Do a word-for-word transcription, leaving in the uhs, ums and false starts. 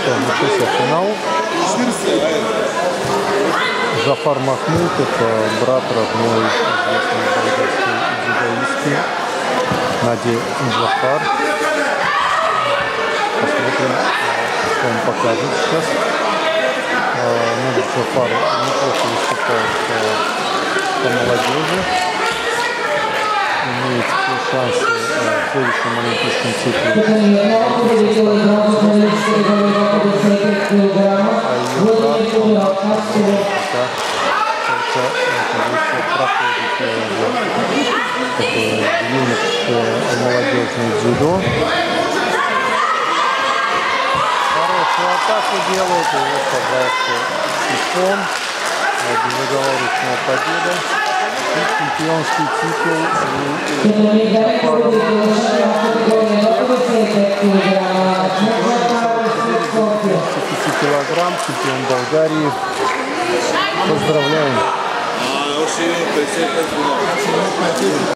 что, начался финал. Джафар Махмуд, это брат родной известной болгарской дзюдоистки Нади Джафар. Посмотрим, что он покажет сейчас. Нади Джафар неплохо выступает по молодежи. Имеет шансы в следующем олимпийском цикле. А ее брат, проходит такое юношеское молодежное дзюдо. Хорошую атаку делает, и вот, пожалуйста, сифон, безоговорочная победа и чемпионский титул у Джафара. пятьдесят килограмм, чемпион Болгарии. Поздравляем!